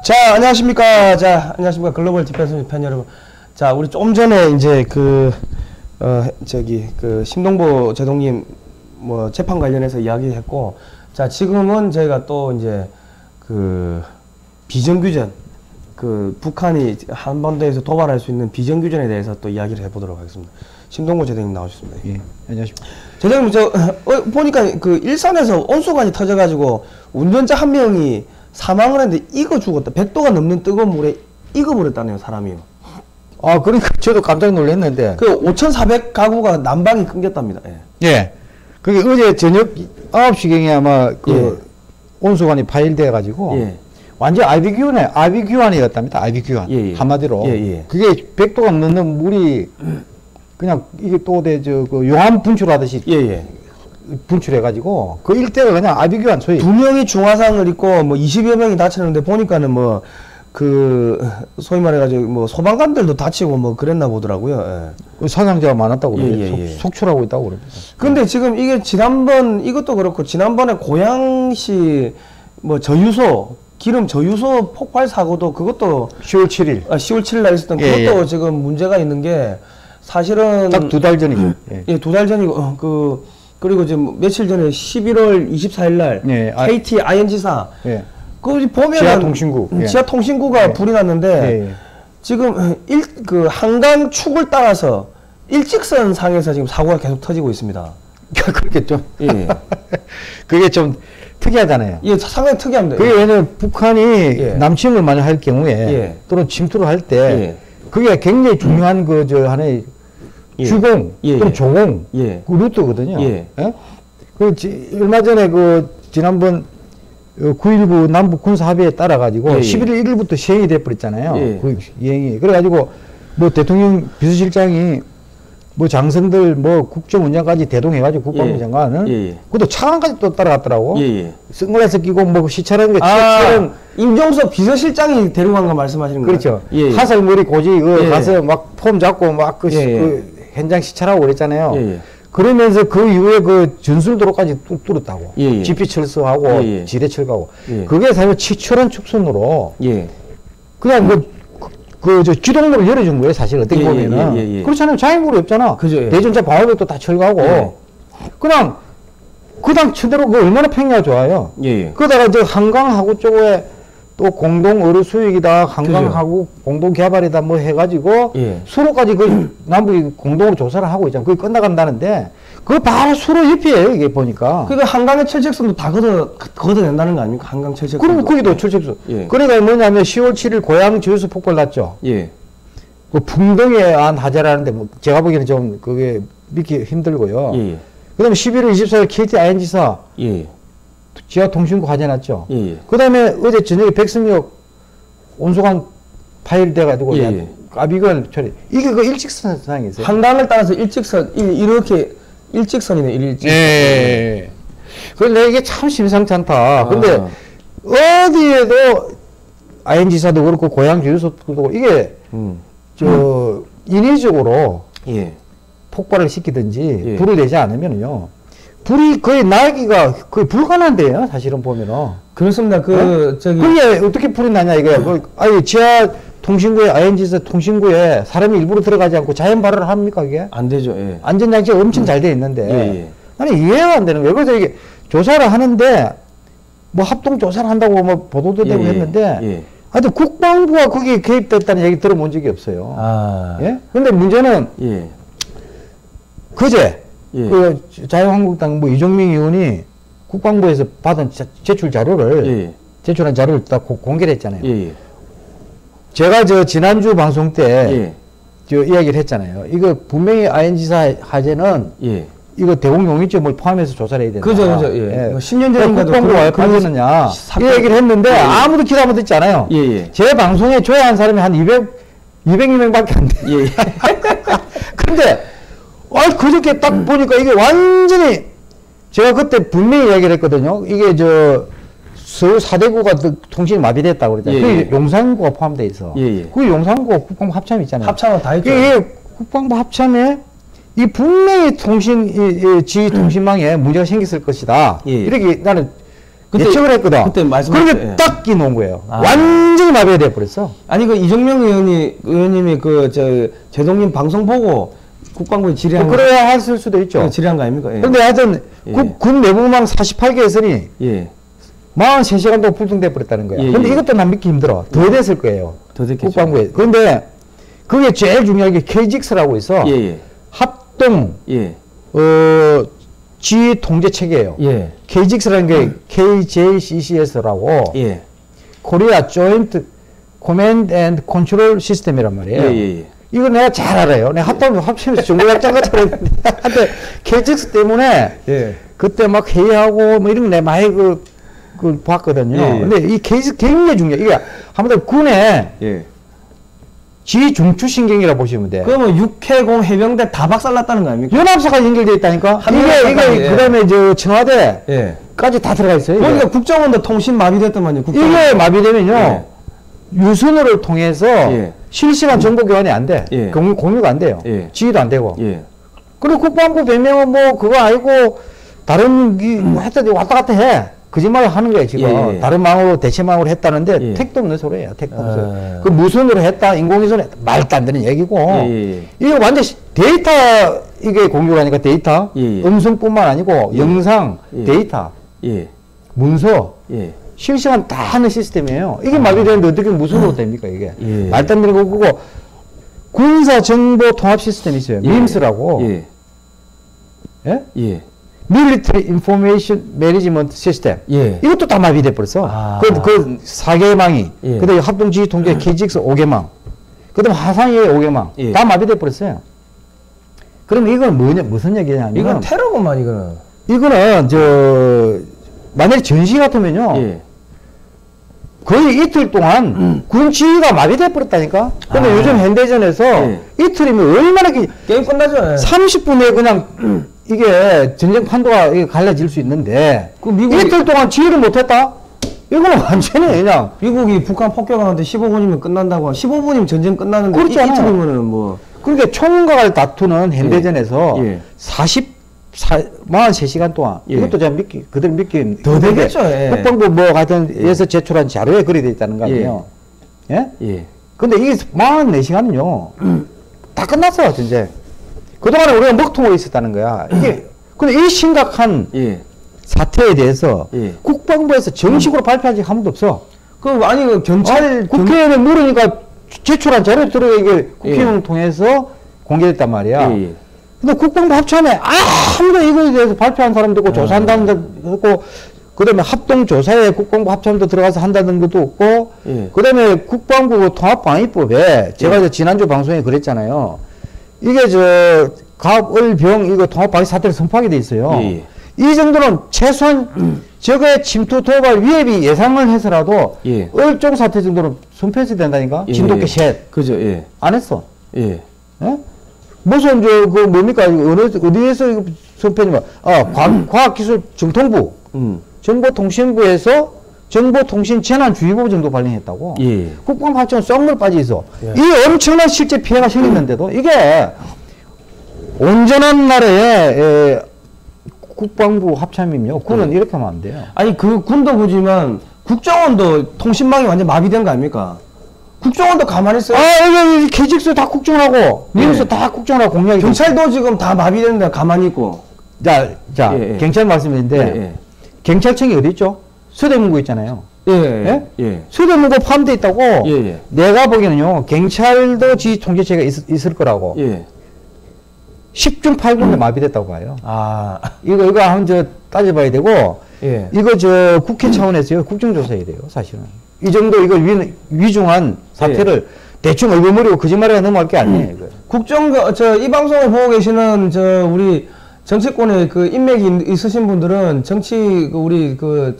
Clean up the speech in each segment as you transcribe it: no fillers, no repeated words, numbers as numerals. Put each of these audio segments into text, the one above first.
자, 안녕하십니까. 자, 안녕하십니까. 글로벌 디펜스 팬 여러분. 자, 우리 좀 전에 이제 심동보 제동님 뭐 재판 관련해서 이야기했고, 자, 지금은 저희가 또 이제 비정규전, 북한이 한반도에서 도발할 수 있는 비정규전에 대해서 또 이야기를 해보도록 하겠습니다. 심동보 제동님 나오셨습니다. 예, 안녕하십니까. 제동님, 보니까 일산에서 온수관이 터져가지고 운전자 한 명이 사망을 했는데 익어 죽었다. 100도가 넘는 뜨거운 물에 익어버렸다네요, 사람이요. 아, 그러니까 저도 깜짝 놀랐는데. 5,400가구가 난방이 끊겼답니다. 예. 예. 그게 어제 저녁 9시경에 아마 온수관이 파열돼가지고. 예. 완전 아비규환이었답니다. 아비규환. 예. 한마디로. 예. 그게 100도가 넘는 물이 그냥 이게 또 용암 분출하듯이. 예. 분출해가지고 그 일대가 그냥 아비규환 소위 2명이 중화상을 입고 뭐 20여 명이 다쳤는데 보니까는 소위 말해가지고 소방관들도 다치고 뭐 그랬나 보더라고요. 예. 사상자가 많았다고 그래요. 예. 속출하고 있다고 그럽니다. 근데 지금 이게 이것도 그렇고 지난번에 고양시 저유소 기름 저유소 폭발 사고도 그것도 10월 7일 10월 7일 날 있었던 그것도 지금 문제가 있는 게 사실은 딱 2달 전이죠. 예, 2달 전이고 그리고 지금 며칠 전에 11월 24일 날 KT ING사 거기 보면 지하통신구가 불이 났는데 지금 한강 축을 따라서 일직선 상에서 지금 사고가 계속 터지고 있습니다. 그렇겠죠. 예. 그게 좀 특이하잖아요. 예, 상당히 특이합니다. 그게 왜냐면 북한이 남침을 만약 할 경우에 또는 침투를 할 때 그게 굉장히 중요한 하나의 주공 또는 조공 그 루트거든요. 얼마 전에 지난번 9.19 남북 군사 합의에 따라 가지고 11월 1일부터 시행이 돼 버렸잖아요. 그 시행이. 그래가지고 대통령 비서실장이 장성들 국정 운영까지 대동해가지고 국방부 장관은 그것도 차관까지 또 따라갔더라고. 선글라스 끼고 시찰하는 게 임종석 비서실장이 데려간 거 말씀하시는 거예요? 그렇죠. 화살머리 고지 가서 막 폼 잡고 현장 시찰하고 그랬잖아요. 그러면서 그 이후에 전술도로까지 뚫었다고. 지피철수하고 지대철가고. 그게 사실 치철한 축선으로 그냥 지동로를 열어준 거예요, 사실 어떻게 보면은. 그렇잖아요. 장애물이 없잖아. 대전차 방어벽도 다 철거하고. 그냥 그대로 얼마나 평야가 좋아요. 그러다가 한강하고 쪽에 또 공동 어뢰 수익이다, 한강하고 공동 개발이다 해가지고 수로까지 남북이 공동으로 조사를 하고 있잖아요. 그게 끝나간다는데 그거 바로 수로 옆이에요, 이게 보니까. 그러니까 한강의 철책선도 다 걷어낸다는 거 아닙니까? 한강 철책선. 그럼 거기도 철책선. 그러니까 뭐냐면 10월 7일 고양 저유소 폭발 났죠. 그 풍덩이에 하자라는데 제가 보기에는 좀 그게 믿기 힘들고요. 그 다음에 11월 24일 KT ING사 지하통신구 화재 났죠. 그 다음에 어제 저녁에 백성역 온수관 파열돼가지고 아비규환 처리. 이게 일직선상이 있어요. 한강을 따라서 이렇게 일직선이네, 일직선. 그런데 이게 참 심상치 않다. 근데 어디에도 ING사도 그렇고 고양 주유소도 그렇고 이게 인위적으로 폭발을 시키든지 불을 내지 않으면요. 불이 거의 나기가 거의 불가능한데요, 사실은 보면은. 그렇습니다. 그게 어떻게 불이 나냐, 이거야. 지하 통신구에, ING사 통신구에 사람이 일부러 들어가지 않고 자연 발화를 합니까, 그게? 안 되죠, 안전장치가 엄청 잘 돼 있는데. 나는 이해가 안 되는 거예요. 그래서 이게 조사를 하는데, 합동 조사를 한다고 보도도 되고 했는데, 하여튼 국방부가 거기에 개입됐다는 얘기 들어본 적이 없어요. 근데 문제는, 그제, 자유한국당 이종명 의원이 국방부에서 받은 제출한 자료를 다 공개를 했잖아요. 제가 지난주 방송 때 이야기를 했잖아요. 이거 분명히 ING사 화재는 이거 대공용의죄 포함해서 조사를 해야 된다. 그죠. 10년 전인가도 국방부가 왜 빠졌느냐 이 얘기를 했는데 아무도 기사 못 듣지 않아요. 제 방송에 조회한 사람이 한 200명밖에 안 돼. 근데 그저께 딱 보니까 이게 완전히 제가 그때 분명히 이야기를 했거든요. 이게 서울 4대구가 통신이 마비됐다고 그랬잖아요. 그게 용산구가 포함되어 있어. 그 용산구가 국방부 합참 있잖아요. 합참은 다 있죠. 이게 국방부 합참에 이 분명히 지휘통신망에 문제가 생겼을 것이다. 이렇게 나는 예측을 했거든. 그때 그런데 딱 끼놓은 거예요. 완전히 마비가 돼버렸어. 아니 그 이정명 의원님이 그 제동님 방송 보고 국방부에 질의한 거. 그래야 했을 수도 있죠. 질의한 거 아닙니까? 예. 그런데 하여튼 군 내부망 48개 회선이 43시간 동안 불통돼 버렸다는 거야. 근데 이것도 난 믿기 힘들어. 더 됐을 거예요. 더 됐겠죠. 국방부에. 그런데 그게 제일 중요한 게 KGX라고 있어. 합동 지휘 통제 체계예요. KGX라는 게 KJCCS라고 코리아 조인트 코맨드 앤드 컨트롤 시스템이란 말이에요. 이거 내가 잘 알아요. 내가 합치면서 정보학장 같은 거 했는데 KGX 때문에 그때 막 회의하고 뭐 이런 거 내가 많이 그 봤거든요. 근데 이 KGX 굉장히 중요해. 이게 한마디로 군의 지중추신경이라고 보시면 돼. 그러면 육해공 해병대 다 박살났다는 거 아닙니까? 연합사가 연결되어 있다니까? 이게 그 다음에 청와대까지 다 들어가 있어요. 그러니까 국정원도 통신 마비됐더만요. 이게 마비되면요. 유선호를 통해서 실시간 정보 교환이 안 돼. 공유가 안 돼요. 지휘도 안 되고. 그리고 국방부 변명은 뭐 그거 아니고 다른 뭐 하여튼 왔다 갔다 해. 거짓말을 하는 거예요, 지금. 다른 망으로, 대체망으로 했다는데, 택도 없는 소리예요, 택도 없어요. 그 무선으로 했다, 인공위성으로 했다, 말도 안 되는 얘기고, 이게 완전 데이터, 이게 공유가 하니까 데이터, 음성뿐만 아니고, 영상, 데이터, 문서, 실시간 다 하는 시스템이에요. 이게 마비되는데 어떻게 무선으로 됩니까, 이게? 말도 안 되는 거고, 군사정보통합 시스템이 있어요. MIMS라고. 밀리터리 인포메이션 매니지먼트 시스템. 이것도 다 마비돼 버렸어. 그 4개망이. 그다음에 합동지휘 통제 KGX 5개망. 그다음에 하상의 5개망. 다 마비돼 버렸어요. 그럼 이건 무슨 얘기냐면 이건 테러구만 이거는. 이거는 만약에 전시 같으면요. 거의 이틀 동안 군 지휘가 마비돼 버렸다니까. 근데 요즘 현대전에서 이틀이면 얼마나 게임 끝나죠. 30분에 그냥 이게 전쟁 판도가 갈라질 수 있는데 이틀 동안 지휘를 못했다? 이거는 완전히 그냥 미국이 북한 폭격하는데 15분이면 끝난다고 15분이면 전쟁 끝나는데 그렇죠. 이틀이면은 뭐 그러니까 총각을 다투는 현대전에서 43시간 동안 이것도 제가 그대로 믿기 더 되겠죠. 국방부 뭐 하여튼 제출한 자료에 그리 돼 있다는 거 아니에요. 근데 이게 44시간은요 다 끝났어요 전쟁. 그동안에 우리가 먹통으로 있었다는 거야. 근데 이 심각한 사태에 대해서 국방부에서 정식으로 발표한 적이 한 번도 없어. 아니, 경찰. 국회의원을 물으니까 제출한 자료 들어가 이게 국회의원을 통해서 공개됐단 말이야. 근데 국방부 합참에 아무도 이거에 대해서 발표한 사람도 없고 조사한다는 것도 없고 그 다음에 합동조사에 국방부 합참도 들어가서 한다는 것도 없고 그 다음에 국방부 통합방위법에 제가 지난주 방송에 그랬잖아요. 이게 갑을병 이거 통합방위 사태를 선포하게 돼 있어요. 이 정도는 최소한 적의 침투 도발 위협이 예상을 해서라도 을종 사태 정도는 선포해야 된다니까. 진돗개 셋. 그죠. 안 했어. 무슨 뭡니까 어디에서 선포했냐면 과학기술 정통부 정보통신부에서 정보통신재난주의보 정도 발령했다고. 국방부 합참은 썩물 빠져 있어. 이 엄청난 실제 피해가 생겼는데도 이게 온전한 나라의 국방부 합참이며 군은 이렇게 하면 안 돼요. 아니 군도 그지만 국정원도 통신망이 완전 마비된 거 아닙니까? 국정원도 가만히 있어요. 여기 KGX 다 국정하고 미국에서 다 국정하고 공략이. 경찰도 지금 다 마비됐는데 가만히 있고. 자 경찰 말씀인데 경찰청이 어디 있죠? 서대문구 있잖아요. 서대문구 포함되어 있다고. 내가 보기에는요 경찰도 지휘 통제체가 있을 거라고. 10중 8구인데 마비됐다고 봐요. 이거 한번 따져봐야 되고. 이거 국회 차원에서요 국정조사해야 돼요 사실은. 이 정도 이거 위중한 사태를 대충 얼굴머리고 거짓말에 넘어갈 게 아니에요. 이 방송을 보고 계시는 우리 정치권에 인맥이 있으신 분들은 우리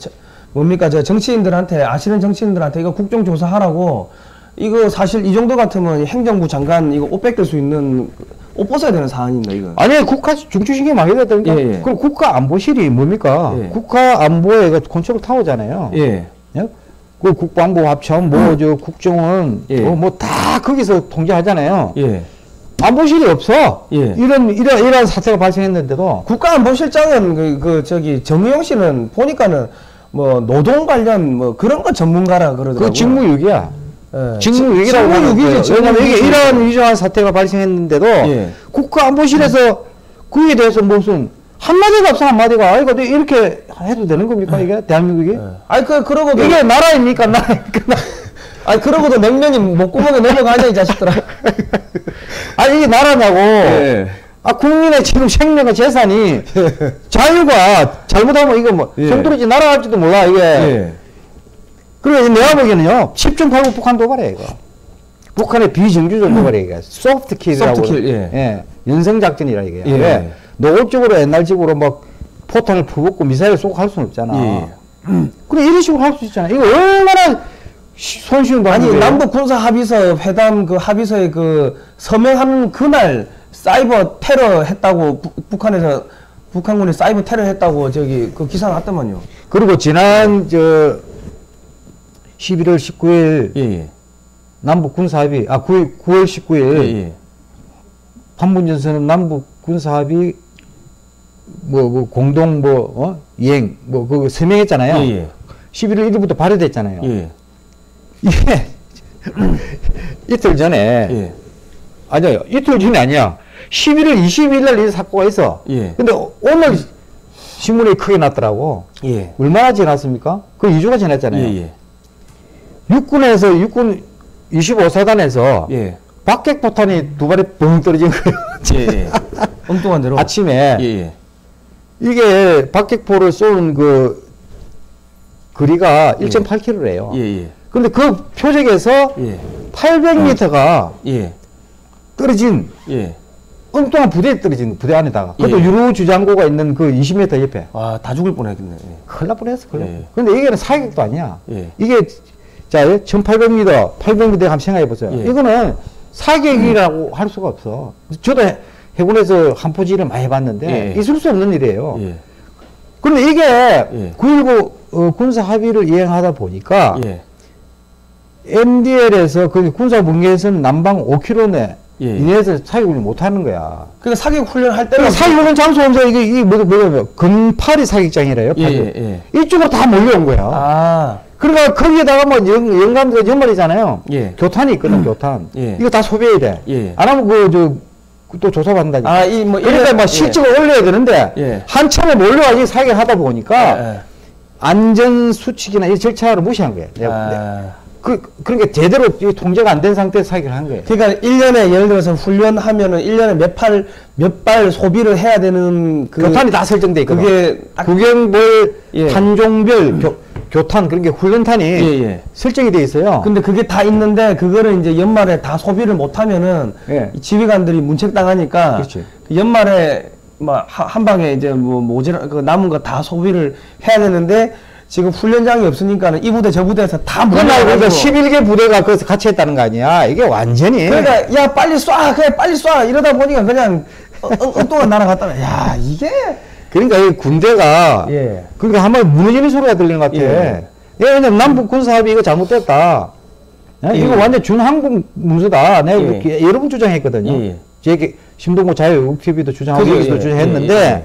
정치인들한테 아시는 정치인들한테 이거 국정조사하라고. 이거 사실 이 정도 같으면 행정부 장관 이거 옷 뺏길 수 있는 옷 벗어야 되는 사안입니다 이거. 아니 국가 중추신경이 망해졌다니까. 그럼 국가안보실이 뭡니까? 국가안보에 컨트롤 타워잖아요. 그 국방부 합참 국정원 뭐 다 거기서 통제하잖아요. 안보실이 없어. 이런 사태가 발생했는데도 국가안보실장은 정의용 씨는 보니까는 뭐 노동 관련 뭐 그런 거 전문가라 그러더라고요. 그 직무유기야. 예. 직무유기라고 하는 거예요. 왜냐면 이게 이러한 위중한 사태가 발생했는데도 예. 국가안보실에서 그에 대해서 무슨 한마디가 없어, 한마디가. 아이고, 이렇게 해도 되는 겁니까, 이게? 대한민국이? 예. 아니, 그러고도. 이게 나라입니까, 나라입니까? 아니, 그러고도 냉면이 목구멍에 넘어가냐, 이 자식들아. 아니, 이게 나라냐고. 예. 아, 국민의 지금 생명과 재산이 자유가 잘못하면 이거 뭐, 송두리지 날아갈지도 몰라, 이게. 예. 그리고 내가 보기에는요, 10중 8구 북한 도발이에요, 이거. 북한의 비정규적 도발이에요, 이게. 소프트킬이라고. 소프트킬, 예. 연성작전이라, 이게. 예. 왜? 노골적으로 옛날식으로 막 포탄을 퍼붓고 미사일을 쏘고 할 수는 없잖아. 예. 그래, 이런 식으로 할 수 있잖아. 이거 얼마나 손쉬운 방법이에요. 아니, 남북 군사 합의서 회담 그 합의서에 그 서명하는 그날 사이버 테러 했다고 북한에서 북한군이 사이버 테러 했다고 저기 그 기사 났더만요. 그리고 지난 저 11월 19일 예. 남북 군사 합의 9월 19일 예. 판문점에서는 남북 군사 합의 뭐 공동 이행 그거 서명했잖아요. 예. 11월 1일부터 발효됐잖아요. 예. 이게 이틀 전에 예. 아니요, 이틀 전이 아니야. 11월 22일 날 이 사고가 있어. 예. 근데 오늘 신문이 크게 났더라고. 예. 얼마나 지났습니까? 그 2주가 지났잖아요. 예. 육군에서 육군 25사단에서 예. 박격포탄이 두 발에 뻥 떨어진 거예요. 예. 엉뚱한 대로. 아침에 예. 이게 박격포를 쏘는 그 거리가 1.8km래요. 예. 근데 그 표적에서 800m가 떨어진 엉뚱한 부대에 떨어진 부대 안에다가 그것도 유로 주장고가 있는 그 20m 옆에. 아, 다 죽을 뻔했겠네. 큰일 날 뻔했어. 근데 이게는 사격도 아니야. 이게 자 1800m, 800m 한번 생각해 보세요. 이거는 사격이라고 할 수가 없어. 저도 해군에서 한포지를 많이 해봤는데 있을 수 없는 일이에요. 그런데 이게 9.19 군사 합의를 이행하다 보니까 MDL에서 그 군사 분계선 남방 5km 이내에서 사격 훈련 못 하는 거야. 그러니까 사격 훈련 할 때는 사격 훈련 장소 오면서 이게 뭐냐면 근파리 사격장이래요. 이쪽으로 다 몰려온 거야. 아. 그러니까 거기에다가 뭐 연감도 연말이잖아요. 교탄이 있거든, 교탄. 이거 다 소비해야 돼. 안 하면 또 조사받는다니까. 아, 그러니까 뭐 실적을 올려야 되는데 한참에 몰려가지고 사격을 하다 보니까 안전 수칙이나 이 절차를 무시한 거예요. 그러니까 제대로 통제가 안 된 상태에서 사격을 한 거예요. 그러니까 1년에 예를 들어서 훈련하면은 1년에 몇 발 소비를 해야 되는 교탄이 다 설정돼 있거든. 그게 구경별, 탄종별 교탄, 그런 게 훈련탄이 설정이 돼 있어요. 근데 그게 다 있는데 그거를 이제 연말에 다 소비를 못 하면은 지휘관들이 문책당하니까 그 연말에 막 한 방에 이제 뭐 모자라 그 남은 거 다 소비를 해야 되는데 지금 훈련장이 없으니까는 이 부대 저 부대에서 다 그러니까 11개 부대가 거기서 같이 했다는 거 아니야. 이게 완전히. 그러니까 야 빨리 쏴 그래 빨리 쏴 이러다 보니까 그냥 엉뚱한 날아갔다가 야 이게 그러니까 이 군대가 그러니까 한번 무너지는 소리가 들리는 것 같아. 왜냐면 남북 군사 합의 이거 잘못됐다. 이거 완전 준항공 문서다. 내가 여러 번 주장했거든요. 제 심동구 자유TV도 주장하고 여기서도 주장했는데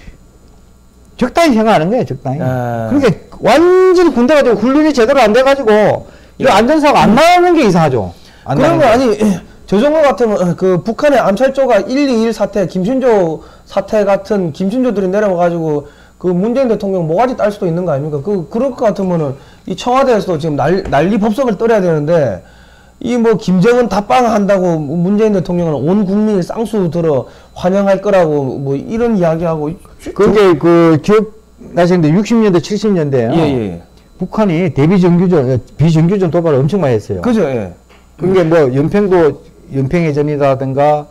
적당히 생각하는 거예요, 적당히. 그러니까 완전히 군대가 되고 훈련이 제대로 안 돼가지고 이 안전사고가 안 나는 게 이상하죠. 그런 거 아니 저 정도 같으면 그 북한의 암살조가 121 사태, 김신조 사태 같은 김신조들이 내려와가지고 그 문재인 대통령 모가지 딸 수도 있는 거 아닙니까? 그럴 것 같으면은 이 청와대에서도 지금 난리 법석을 떨어야 되는데 이 뭐 김정은 답방 한다고 문재인 대통령은 온 국민이 쌍수 들어 환영할 거라고 뭐 이런 이야기하고 그게 그 기억나시는데 60년대 70년대에 북한이 비정규전 도발을 엄청 많이 했어요. 그죠. 그게 뭐 연평해전이라든가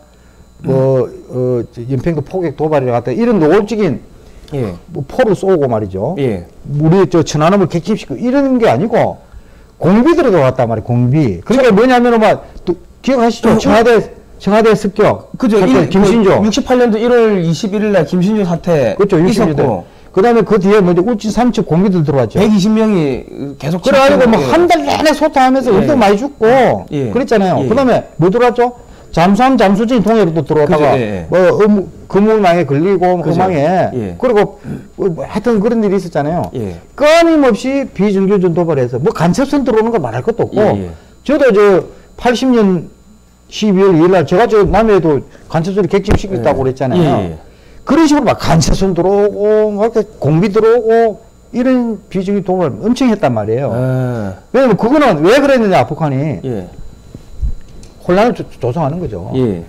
연평도 포격 도발이라든가 이런 노골적인 뭐 포를 쏘고 말이죠. 우리 저 천안함을 객집시키고 이런 게 아니고 공비들이 들어왔단 말이에요. 공비. 그러니까 뭐냐면은 막 기억하시죠? 청와대 습격. 그죠. 김신조. 68년도 1월 21일 날 김신조 사태. 그렇죠. 있었고. 그 다음에 그 뒤에 먼저 울진 삼척 공비들 들어왔죠. 120명이 계속. 그래가지고 뭐 한 달 내내 소탕하면서 엄청 많이 죽고. 그랬잖아요. 그 다음에 뭐 들어왔죠? 잠수함 잠수진이 동해로 또 들어왔다가 뭐 그물망에 걸리고 험항에 그리고 뭐 하여튼 그런 일이 있었잖아요. 끊임없이 비정규준 도발해서 뭐 간첩선 들어오는 거 말할 것도 없고 저도 저 80년 12월 2일 날 제가 저 남해에도 간첩선을 객침시켰다고 그랬잖아요. 그런 식으로 막 간첩선 들어오고 막 공비 들어오고 이런 비정규 도발 엄청 했단 말이에요. 왜냐면 그거는 왜 그랬느냐 북한이 혼란을 조성하는 거죠.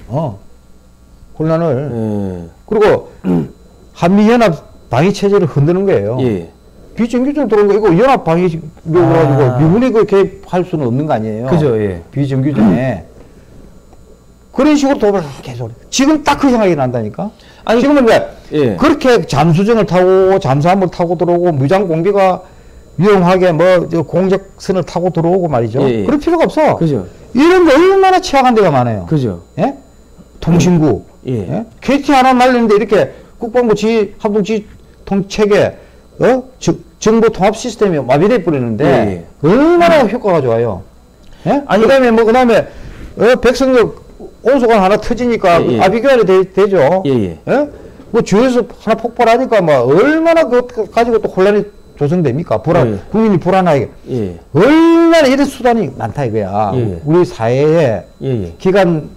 혼란을. 그리고 한미연합 방위 체제를 흔드는 거예요. 비정규적으로 들어온 거 이거 연합 방위로 가지고 미군이 그 개입할 수는 없는 거 아니에요. 그죠. 비정규전에 그런 식으로 도발을 계속. 지금 딱 그 생각이 난다니까. 아니 지금은 왜 그렇게 잠수정을 타고 잠수함을 타고 들어오고 무장 공비가 위험하게 뭐 공작선을 타고 들어오고 말이죠. 그럴 필요가 없어. 그죠. 이런 데 얼마나 취약한 데가 많아요. 그죠. 통신구. KT 하나 날리는데 이렇게 국방부 합동지 통체계, 정보 통합 시스템이 마비돼 버리는데 얼마나 효과가 좋아요. 아니, 그 다음에 백성역 온수관 하나 터지니까 아비규환이 되죠. 뭐 주에서 하나 폭발하니까 뭐 얼마나 그거 가지고 또 혼란이 조성됩니까? 국민이 불안하게. 얼마나 이런 수단이 많다 이거야. 우리 사회에 기관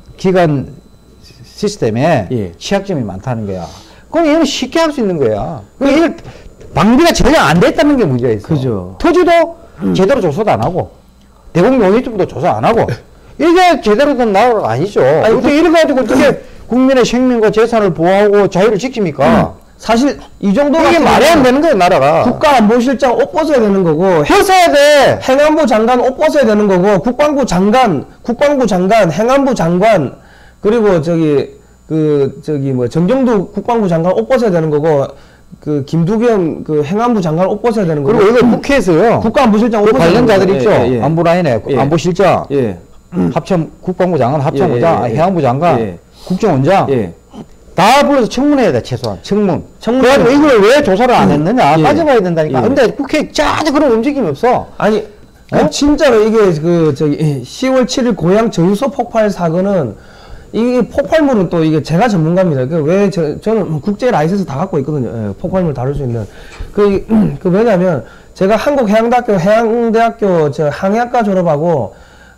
시스템에 취약점이 많다는 거야. 그럼 얘는 쉽게 할 수 있는 거야. 이걸 방비가 전혀 안 됐다는 게 문제가 있어. 그죠. 터지도 제대로 조사도 안 하고 대북 용의점도 조사 안 하고 이게 제대로 된 나라가 아니죠. 아니, 어떻게 이래 가지고 어떻게 국민의 생명과 재산을 보호하고 자유를 지킵니까? 사실 이 정도 이게 말이 안 되는 거예요, 나라가. 국가안보실장 옷 벗어야 되는 거고, 벗어야 돼. 행안부 장관 옷 벗어야 되는 거고, 국방부 장관, 행안부 장관, 그리고 정경두 국방부 장관 옷 벗어야 되는 거고, 김두겸 행안부 장관 옷 벗어야 되는 거고. 그리고 이거 국회에서요. 국가안보실장 옷 벗어야 되는 관련자들 있죠. 안보 라인에 안보실장, 국방부 장관, 합참의장, 행안부 장관, 국정원장. 다 불러서 청문해야 돼, 최소한. 그래가지고 이걸 왜 조사를 안 했느냐, 따져봐야 된다니까. 근데 국회에 전혀 그런 움직임이 없어. 아니, 진짜로 이게 10월 7일 고향 저유소 폭발 사건은, 이게 폭발물은 또 이게 제가 전문가입니다. 저는 국제 라이센스 다 갖고 있거든요. 폭발물 다룰 수 있는. 왜냐면, 제가 해양대학교 항해학과 졸업하고,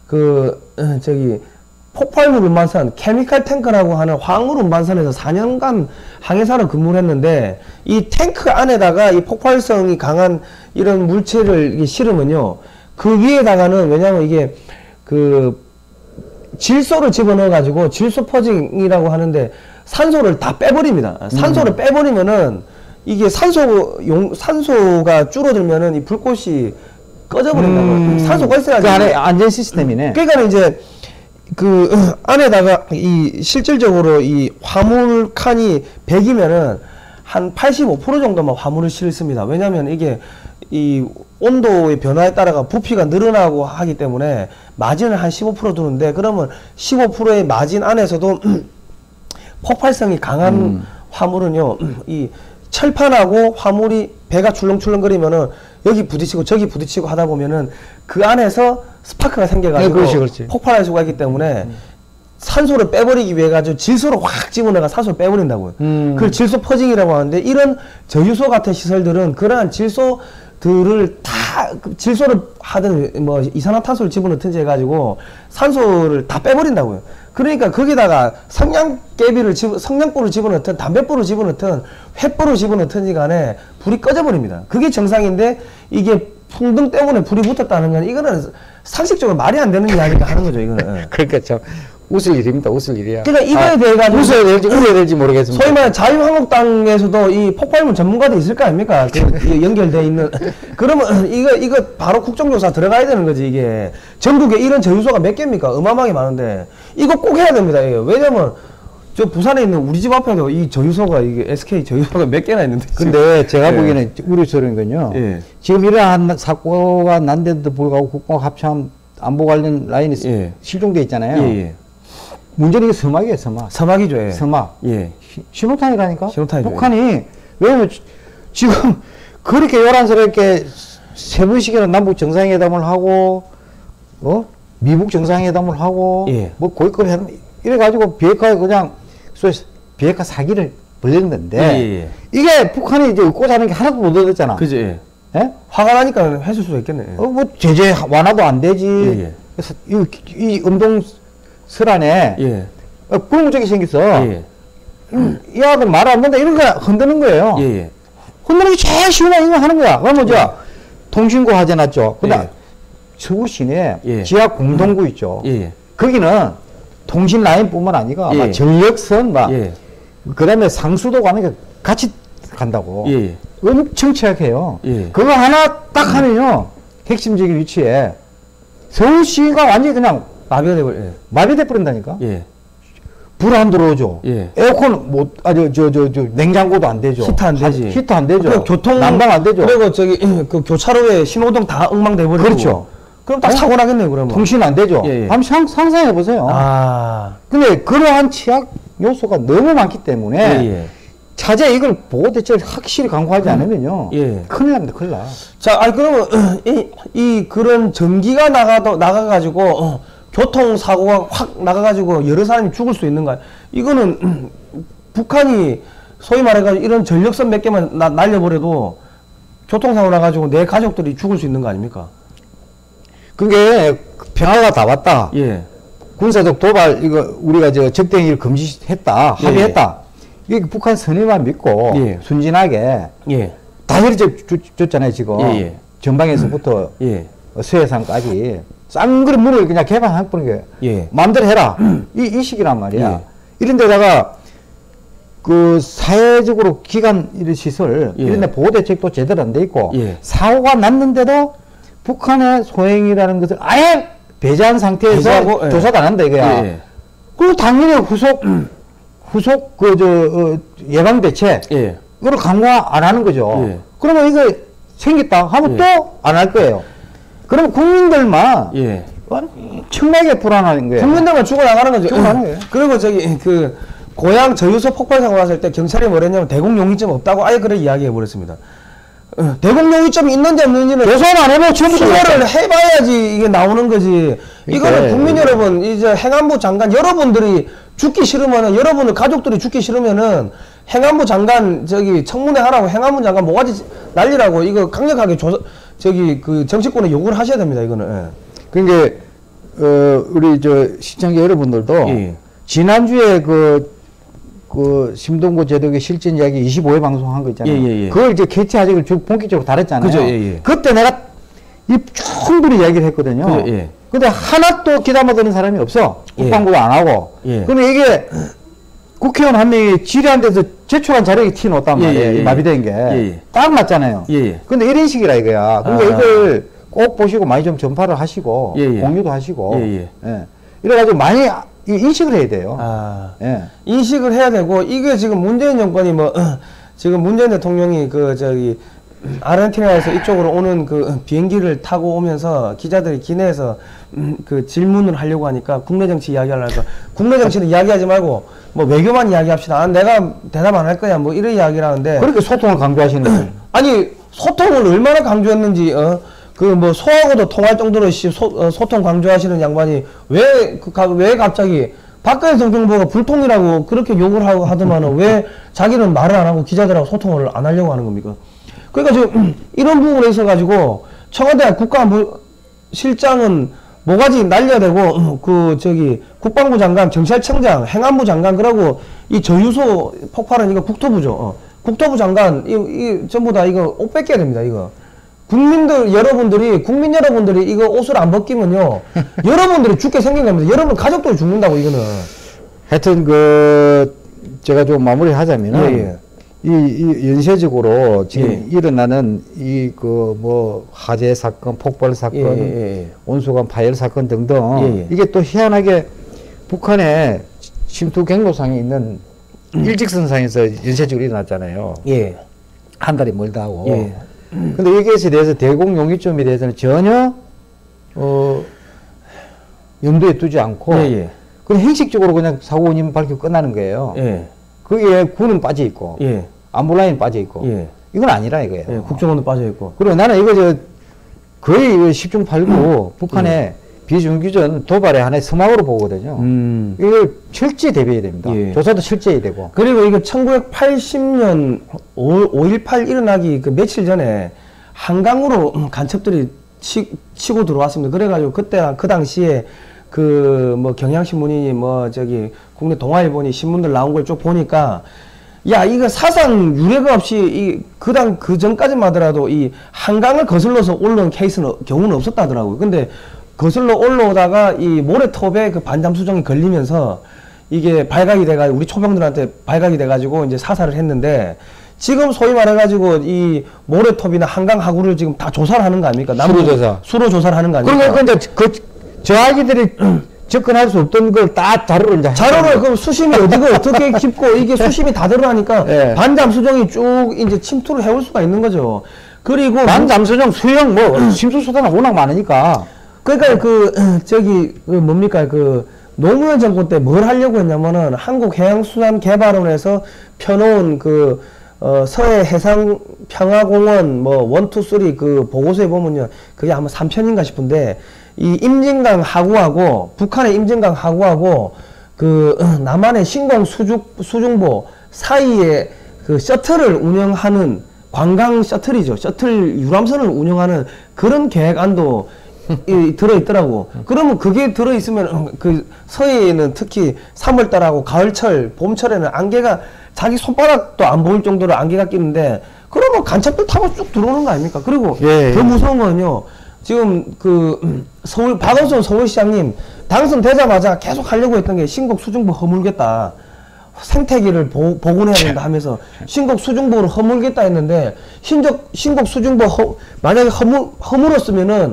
폭발물 운반선, 케미칼 탱크라고 하는 화학물 운반선에서 4년간 항해사로 근무를 했는데, 이 탱크 안에다가 이 폭발성이 강한 이런 물체를 실으면요, 그 위에다가는, 왜냐면 이게, 질소를 집어넣어가지고, 질소 퍼징이라고 하는데, 산소를 다 빼버립니다. 산소를 빼버리면은, 이게 산소가 줄어들면은 이 불꽃이 꺼져버린다고요. 산소가 있어야지. 그 안에 안전 시스템이네. 그러니까 이제, 안에다가 실질적으로 이 화물 칸이 100이면은 한 85% 정도만 화물을 실습니다. 왜냐면 이게 이 온도의 변화에 따라가 부피가 늘어나고 하기 때문에 마진을 한 15% 두는데, 그러면 15%의 마진 안에서도 폭발성이 강한 화물은요, 이 철판하고 화물이 배가 출렁출렁거리면은 여기 부딪히고 저기 부딪히고 하다 보면은 그 안에서 스파크가 생겨가지고 그렇지. 폭발할 수가 있기 때문에 산소를 빼버리기 위해 가지고 질소를 확 집어넣어가 산소를 빼버린다고요. 그걸 질소 퍼징이라고 하는데, 이런 저유소 같은 시설들은 그러한 질소들을 다 질소를 하든 뭐 이산화탄소를 집어넣든지 해가지고 산소를 다 빼버린다고요. 그러니까 거기다가 성냥불을 집어넣든 담뱃불을 집어넣든 횃불을 집어넣든지 간에 불이 꺼져버립니다. 그게 정상인데, 이게 풍등 때문에 불이 붙었다는 건 이거는 상식적으로 말이 안 되는 이야기가 하는 거죠, 이거는. 그러니까 참 웃을 일입니다. 웃을 일이야. 그러니까 이거에 대해 가지고 웃어야 될지 울어야 될지 모르겠습니다. 소위 말해 자유한국당에서도 이 폭발물 전문가도 있을 거 아닙니까? 연결돼 있는. 그러면 이거 바로 국정조사 들어가야 되는 거지. 이게 전국에 이런 저유소가 몇 개입니까? 어마어마하게 많은데 이거 꼭 해야 됩니다. 이거. 왜냐면 저 부산에 있는 우리 집 앞에도 이 저유소가, 이게 SK 저유소가 몇 개나 있는데. 근데 제가 보기에는 우려스러운 건요. 지금 이러한 사고가 난데도 불구하고 국방 합참 안보 관련 라인이 실종돼 있잖아요. 문제는 이게 서막이에요, 서막. 서막이죠, 서막. 신호탄이라니까? 신호탄이죠. 북한이, 왜냐면 지금 그렇게 요란스럽게 3번씩이나 남북 정상회담을 하고, 미북 정상회담을 하고, 뭐 거기까지 하는, 이래가지고 비핵화 그냥 비핵화 사기를 벌였는데 이게 북한이 이제 웃고자 하는 게 하나도 못 얻었잖아. 그지. 예? 화가 나니까 했을 수도 있겠네. 뭐 제재 완화도 안 되지. 그래서 이 음동설 안에 궁극적이 생겼어. 이 아들 말 안 된다 이런 거 흔드는 거예요. 흔드는 게 제일 쉬운 거 이거 하는 거야. 그럼 뭐죠? 통신구 화재 났죠. 그다음 서울 시내 지하 공동구 있죠. 거기는 통신 라인뿐만 아니라 막 전력선 막 그다음에 상수도 가는 게 같이 간다고. 엄청 취약해요. 그거 하나 딱 하면요 핵심적인 위치에 서울시가 완전히 그냥 마비돼 버린다니까. 불 안 들어오죠. 에어컨 못, 냉장고도 안 되죠. 히터 안 되지. 히터 안 되죠. 교통 난방 안 되죠. 그리고 그 교차로에 신호등 다 엉망돼 버리고. 그렇죠. 그럼 딱 사고 나겠네요, 그러면. 통신 안 되죠. 한번 상상해 보세요. 근데 그러한 취약 요소가 너무 많기 때문에 차제 이걸 보호 대책을 확실히 강화하지 않으면요. 큰일 납니다, 큰일 나. 자, 그러면 그런 전기가 나가가지고 교통사고가 확 나가가지고 여러 사람이 죽을 수 있는가? 이거는 북한이 소위 말해가지고 이런 전력선 몇 개만 날려버려도 교통사고 나가지고 내 가족들이 죽을 수 있는 거 아닙니까? 그게 평화가 다 왔다. 군사적 도발 이거 우리가 적대행위를 금지했다. 합의했다. 이게 북한 선의만 믿고 순진하게 다 해줬잖아요 지금. 전방에서부터 서해상까지 쌍그릇 문을 그냥 개방해버린 게 마음대로 해라. 이 시기란 말이야. 이런 데다가 그 사회적으로 기관 이런 시설 이런 데 보호대책도 제대로 안 돼 있고 사고가 났는데도 북한의 소행이라는 것을 아예 배제한 상태에서 조사도 안 한다 이거야. 그리고 당연히 후속 예방 대책 이걸 강화 안 하는 거죠. 그러면 이거 생겼다 하면 또 안 할 거예요. 그럼 국민들만 엄청나게 불안한 거예요. 국민들만 죽어나가는 거죠. 그리고 그 고향 저유소 폭발 사고 났을 때 경찰이 뭐랬냐면 대공용의점 없다고 아예 그래 이야기해 버렸습니다. 대공용의점이 있는지 없는지는 조사를 안 해보고 수사를 해봐야지 이게 나오는 거지. 이거는 국민 여러분, 이제 행안부 장관 여러분들이 죽기 싫으면은, 여러분들 가족들이 죽기 싫으면은 행안부 장관 청문회 하라고, 행안부 장관 모가지 날리라고 이거 강력하게 그 정치권에 요구를 하셔야 됩니다. 이거는. 그러니까 우리 시청자 여러분들도 지난주에 그 심동구 제독의 실전 이야기 25회 방송한 거 있잖아요. 그걸 이제 KT 아직을 본격적으로 다뤘잖아요. 그죠, 그때 내가 충분히 이야기를 했거든요. 근데 하나도 기다려드는 사람이 없어. 국방부가 안 하고. 근데 이게 국회의원 한 명이 질의한 데서 제출한 자료에 튀어나왔단 말이에요. 마비된 게. 딱 맞잖아요. 근데 이런 식이라 이거야. 그러니까 이걸 꼭 보시고 많이 좀 전파를 하시고 공유도 하시고 이래가지고 많이 인식을 해야 돼요. 인식을 해야 되고, 이게 지금 문재인 정권이 지금 문재인 대통령이 아르헨티나에서 이쪽으로 오는 그 비행기를 타고 오면서 기자들이 기내에서 그 질문을 하려고 하니까 국내 정치 이야기하려니까 국내 정치는 이야기하지 말고 외교만 이야기합시다. 내가 대답 안 할 거야. 이런 이야기를 하는데. 그렇게 소통을 강조하시는 거예요. 아니, 소통을 얼마나 강조했는지, 소하고도 통할 정도로 소통 강조하시는 양반이 왜 갑자기 박근혜 대통령보고 불통이라고 그렇게 욕을 하더만은 왜 자기는 말을 안 하고 기자들하고 소통을 안 하려고 하는 겁니까? 그러니까 지금 이런 부분에 있어 가지고 청와대 국가실장은 뭐가지 날려야 되고 국방부 장관, 경찰청장, 행안부 장관, 그러고 이 저유소 폭발은 이거 국토부죠. 국토부 장관 이 전부 다 이거 옷 뺏겨야 됩니다. 이거 국민 여러분들이 이거 옷을 안 벗기면요 여러분들이 죽게 생긴 겁니다. 여러분 가족들이 죽는다고. 이거는 하여튼 제가 좀 마무리하자면은 이 연쇄적으로 지금 일어나는 화재 사건, 폭발 사건, 온수관 파열 사건 등등 이게 또 희한하게 북한의 침투 경로상에 있는 일직선상에서 연쇄적으로 일어났잖아요. 한 달이 멀다 하고. 근데 여기에 대해서 대공용의점에 대해서는 전혀 염두에 두지 않고 그냥 형식적으로 그냥 사고 원인 밝히고 끝나는 거예요. 거기에 군은 빠져 있고 안보라인 빠져 있고 이건 아니라 이거예요. 국정원도 빠져 있고. 그리고 나는 이거 거의 10중 8구 북한의 비정규전 도발의 하나의 서막으로 보거든요. 이걸 철저히 대비해야 됩니다. 예. 조사도 철저히 되고. 그리고 이게 1980년 5.18 일어나기 그 며칠 전에 한강으로 간첩들이 치고 들어왔습니다. 그래가지고 그때 그 당시에 그 뭐 경향신문이 뭐 저기 국내 동아일보니 신문들 나온 걸 쭉 보니까 야 이거 사상 유례가 없이 그 전까지만 하더라도 이 한강을 거슬러서 올라온 케이스는 경우는 없었다더라고요. 근데 거슬러 올라오다가 이 모래톱에 그 반잠수정이 걸리면서 이게 발각이 돼가지고 우리 초병들한테 발각이 돼가지고 이제 사살을 했는데 지금 소위 말해가지고 이 모래톱이나 한강 하구를 지금 다 조사를 하는 거 아닙니까? 수로 조사를 하는 거 아닙니까? 그러니까 저 아기들이 접근할 수 없던 걸 다 자료를 그럼 수심이 어디가 어떻게 깊고 이게 수심이 다 들어가니까 네. 반잠수정이 쭉 이제 침투를 해올 수가 있는 거죠. 그리고 반잠수정 수영 심수소단은 워낙 많으니까. 그러니까 뭡니까 노무현 정권 때 뭘 하려고 했냐면은 한국해양수산개발원에서 펴놓은 서해 해상평화공원 뭐 1, 2, 3 그 보고서에 보면요 그게 아마 3편인가 싶은데 이 임진강 하구하고 북한의 임진강 하구하고 남한의 신공 수중보 사이에 그 셔틀을 운영하는 관광 셔틀이죠. 셔틀 유람선을 운영하는 그런 계획안도 들어있더라고. 그러면 그게 들어있으면 그 서해에는 특히 3월달하고 가을철, 봄철에는 안개가 자기 손바닥도 안 보일 정도로 안개가 끼는데 그러면 간첩들 타고 쭉 들어오는 거 아닙니까? 그리고 더 무서운 거는요. 지금 박원순 서울시장님 당선되자마자 계속 하려고 했던 게 신곡 수중보 허물겠다. 생태계를 복원해야 된다 하면서 신곡 수중보를 허물겠다 했는데 신곡 수중보 만약에 허물었으면은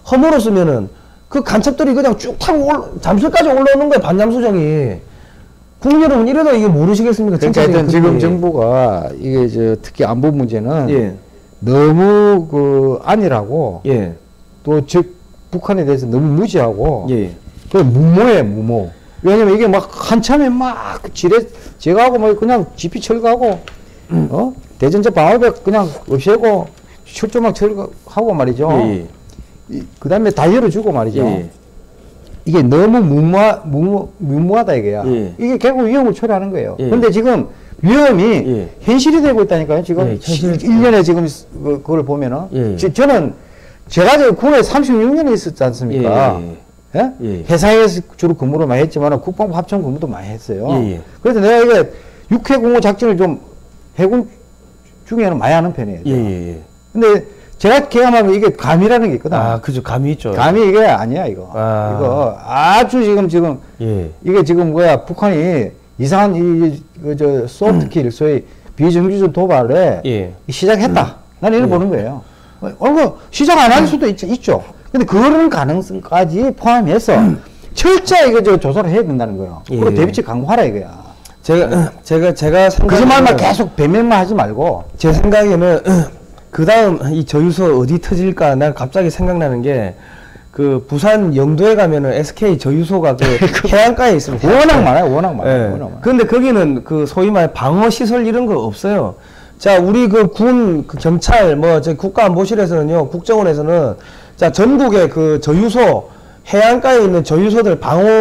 그 간첩들이 그냥 쭉 타고 잠수까지 올라오는 거예요. 반잠수정이. 국민 여러분 이래도 이게 모르시겠습니까? 그러니까 하여튼 지금 정부가 이게 특히 안보 문제는 너무 안일하고 또 북한에 대해서 너무 무지하고 무모해 무모. 왜냐면 이게 막 한참에 막 제거하고 뭐 그냥 지피 철거하고 대전제 방어벽 그냥 없애고 철조망 철거하고 말이죠. 그 다음에 다 열어주고 말이죠. 이게 너무 무모하다 이거야. 이게 결국 위험을 초래하는 거예요. 근데 지금 위험이 현실이 되고 있다니까요. 지금 1년에 지금 그걸 보면은 제가 군에 36년에 있었지 않습니까? 회사에서 주로 근무를 많이 했지만 국방부 합참 근무도 많이 했어요. 그래서 내가 이게 육해공호 작전을 좀 해군 중에는 많이 하는 편이에요. 근데 제가 경험하면 이게 감이라는 게 있거든. 그죠. 감이 있죠. 감이 이게 아니야, 이거. 이거 아주 지금 이게 지금 북한이 이상한 소프트킬, 소위 비정규적 도발에 시작했다. 나는 이렇게 보는 거예요. 시작 안 할 수도 있죠. 근데 그런 가능성까지 포함해서 철저히 조사를 해야 된다는 거예요. 그리고 대비책 강화하라 이거야. 제가 거짓말만 계속 배면만 하지 말고. 제 생각에는 그 다음 이 저유소 어디 터질까 내가 갑자기 생각나는 게 부산 영도에 가면은 SK 저유소가 해안가에 있습니다. 워낙 많아요. 근데 거기는 소위 말해 방어 시설 이런 거 없어요. 자, 우리 군, 경찰, 국가안보실에서는요, 국정원에서는, 자, 전국의 저유소, 해안가에 있는 저유소들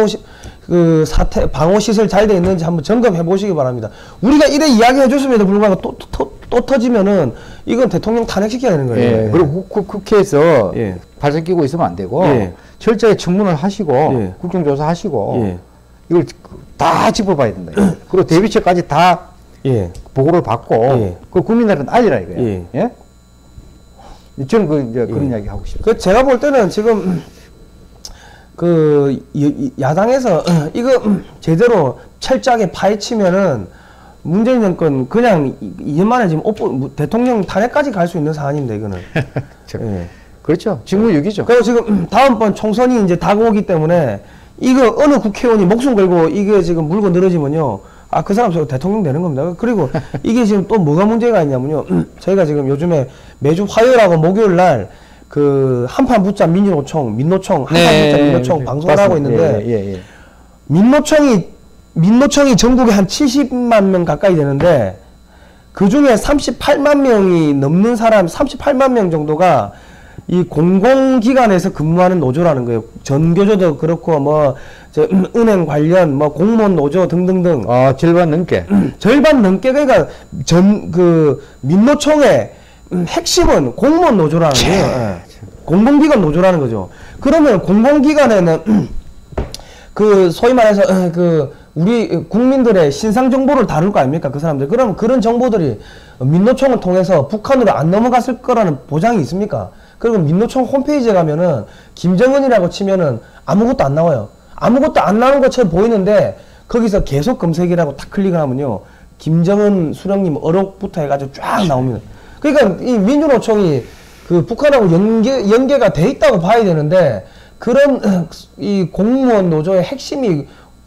방어시설 잘 돼 있는지 한번 점검해 보시기 바랍니다. 우리가 이래 이야기해 줬음에도 불구하고 또 터지면은, 이건 대통령 탄핵시켜야 되는 거예요. 그리고 국회에서 발전 끼고 있으면 안 되고, 철저히 청문을 하시고, 국정조사 하시고, 이걸 다 짚어봐야 된다. 그리고 대비책까지 다 보고를 받고 그 국민들한테 알리라 이거예요. 저는 그런 이야기 하고 싶어요. 제가 볼 때는 지금 야당에서 이거 제대로 철저하게 파헤치면은 문재인 정권 그냥 2년 만에 지금 대통령 탄핵까지 갈 수 있는 사안인데 이거는. 그렇죠. 직무유기죠. 그리고 지금 다음번 총선이 이제 다가오기 때문에 이거 어느 국회의원이 목숨 걸고 이게 지금 물고 늘어지면요. 그 사람 대통령 되는 겁니다. 그리고 이게 지금 또 뭐가 문제가 있냐면요. 저희가 지금 요즘에 매주 화요일하고 목요일 날 한판 붙자 민노총 한판 붙자 민노총 방송을 하고 있는데 민노총이 전국에 한 70만 명 가까이 되는데 그 중에 38만 명이 넘는 사람 38만 명 정도가 이 공공기관에서 근무하는 노조라는 거예요. 전교조도 그렇고 뭐 저 은행 관련 뭐 공무원 노조 등등등. 아, 절반 넘게. 절반 넘게. 그러니까 그 민노총의 핵심은 공무원 노조라는 거예요. 예. 공공기관 노조라는 거죠. 그러면 공공기관에는 그 소위 말해서 그 우리 국민들의 신상 정보를 다룰 거 아닙니까? 그 사람들. 그럼 그런 정보들이 민노총을 통해서 북한으로 안 넘어갔을 거라는 보장이 있습니까? 그리고 민노총 홈페이지에 가면은 김정은이라고 치면은 아무것도 안 나와요. 아무것도 안 나오는 것처럼 보이는데 거기서 계속 검색이라고 탁 클릭을 하면요. 김정은 수령님 어록부터 해가지고 쫙 나옵니다. 그러니까 이 민주노총이 그 북한하고 연계가 돼 있다고 봐야 되는데 그런 이 공무원 노조의 핵심이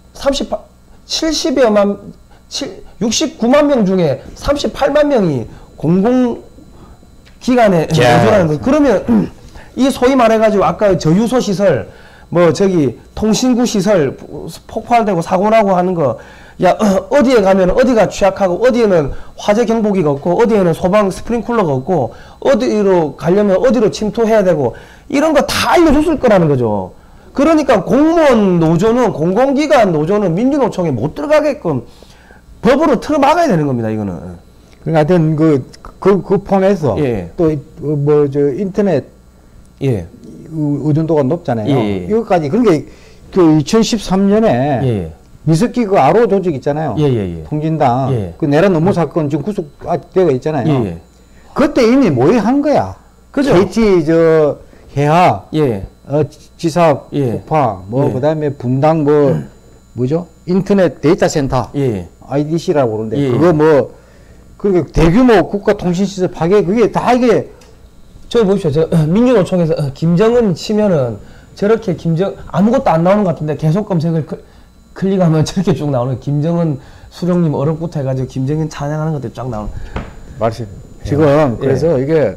69만 명 중에 38만 명이 공공기관의 노조라는 거예요. 그러면 이 소위 말해가지고 아까 저유소 시설 뭐 저기 통신구 시설 폭발되고 사고나고 하는 거 야 어디에 가면 어디가 취약하고 어디에는 화재 경보기가 없고 어디에는 소방 스프링쿨러가 없고 어디로 가려면 어디로 침투해야 되고 이런 거 다 알려줬을 거라는 거죠. 그러니까 공무원 노조는 공공기관 노조는 민주노총에 못 들어가게끔 법으로 틀어막아야 되는 겁니다. 이거는. 그러니까 하여튼 그 폰에서 예. 또 뭐 저 인터넷 예. 의존도가 높잖아요. 예. 이거까지 그러니까 그 2013년에 예. 미석기 그 아로 조직 있잖아요. 예. 통진당 예. 그 내란 업무 사건 지금 구속되어 있잖아요. 예. 그때 이미 모의한 거야. 그죠? KT 저 해하 예. 지사 예. 폭파 뭐 예. 그다음에 분당 뭐죠? 인터넷 데이터 센터 예. IDC라고 그러는데 예. 그거 뭐 그렇게 대규모 국가 통신 시설 파괴 그게 다 이게 저기 보십시오. 저 민주노총에서 김정은 치면은 저렇게 아무것도 안 나오는 것 같은데 계속 검색을 클릭하면 저렇게 쭉 나오는 김정은 수령님 어록부터 해가지고 김정은 찬양하는 것들 쫙 나오는. 말씀. 지금 그래서 이게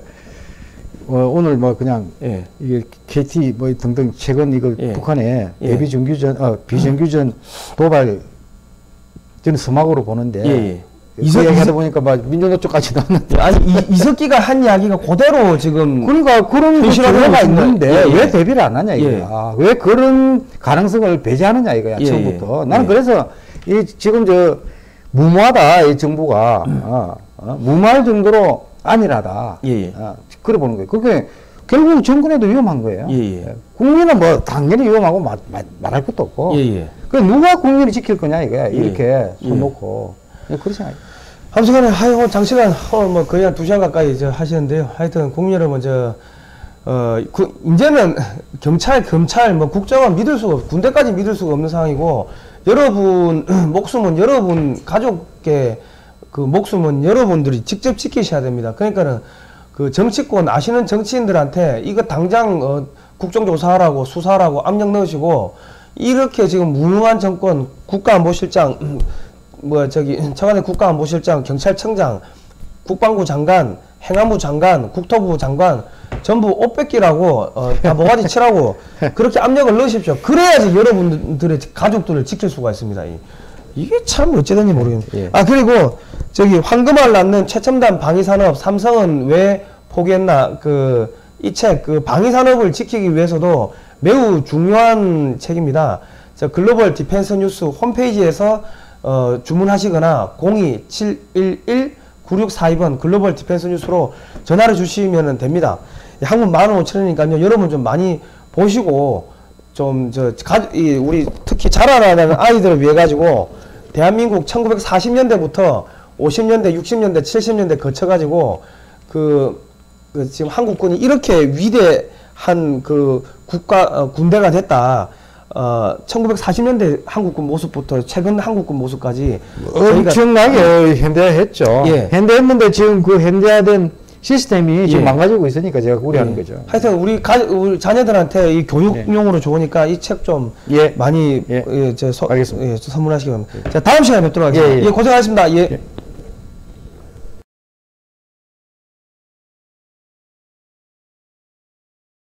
오늘 뭐 그냥 이게 KT 뭐 등등 최근 이걸 북한의 비정규전 도발 저는 서막으로 보는데 이야기하다 보니까 막 민주노총까지 나왔는데 아니 이석기가 한 이야기가 그대로 지금 그러니까 그런 필요가 있는데 왜 대비를 안 하냐 이거야. 왜 그런 가능성을 배제하느냐 이거야. 처음부터. 나는 그래서 이 지금 저 무모하다 이 정부가 무모할 정도로 안일하다. 그래 보는 거예요. 그게 결국 정권에도 위험한 거예요. 국민은 뭐 당연히 위험하고 말할 것도 없고. 그 누가 국민을 지킬 거냐 이거야. 이렇게 손 놓고. 그렇지 않아요. 함수간에 장시간 뭐 거의 한 2시간 가까이 하시는데요. 하여튼 국민 여러분 이제는 검찰 뭐 국정원 믿을 수가 군대까지 믿을 수가 없는 상황이고 여러분 목숨은 여러분 가족의 그 목숨은 여러분들이 직접 지키셔야 됩니다. 그러니까는 그 정치권 아시는 정치인들한테 이거 당장 국정조사하라고 수사하라고 압력 넣으시고 이렇게 지금 무능한 정권 국가안보실장 청와대 국가안보실장, 경찰청장, 국방부 장관, 행안부 장관, 국토부 장관 전부 옷 뺏기라고 다 모가지 치라고 그렇게 압력을 넣으십시오. 그래야지 여러분들의 가족들을 지킬 수가 있습니다. 이게 참 어찌됐는지 모르겠네요. 그리고 저기 황금알 낳는 최첨단 방위산업 삼성은 왜 포기했나 이 책 방위산업을 지키기 위해서도 매우 중요한 책입니다. 글로벌 디펜스 뉴스 홈페이지에서 주문하시거나 02-711-9642번 글로벌 디펜스 뉴스로 전화를 주시면 됩니다. 한국 15,000원이니까요. 여러분 좀 많이 보시고 우리 특히 자라나는 아이들을 위해 가지고 대한민국 1940년대부터 50년대, 60년대, 70년대 거쳐가지고 지금 한국군이 이렇게 위대한 군대가 됐다. 1940년대 한국군 모습부터 최근 한국군 모습까지 엄청나게 현대화했죠. 현대했는데 지금 그 현대화된 시스템이 지금 망가지고 있으니까 제가 우려하는 거죠. 하여튼 우리 자녀들한테 이 교육용으로 좋으니까 이 책 좀 많이 알겠습니다. 선물하시기 바랍니다. 자, 다음 시간에 뵙도록 하겠습니다. 고생하셨습니다.